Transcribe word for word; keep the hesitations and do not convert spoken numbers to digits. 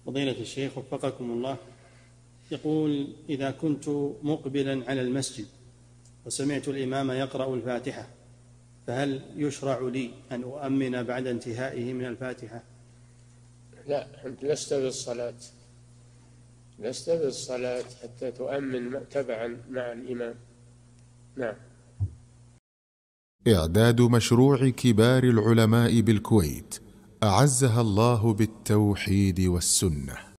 فضيلة الشيخ وفقكم الله، يقول: إذا كنت مقبلا على المسجد وسمعت الإمام يقرأ الفاتحة، فهل يشرع لي أن أؤمن بعد انتهائه من الفاتحة؟ لا، أنت لست بالصلاة لست بالصلاة حتى تؤمن تبعا مع الإمام. نعم. إعداد مشروع كبار العلماء بالكويت أعزها الله بالتوحيد والسنة.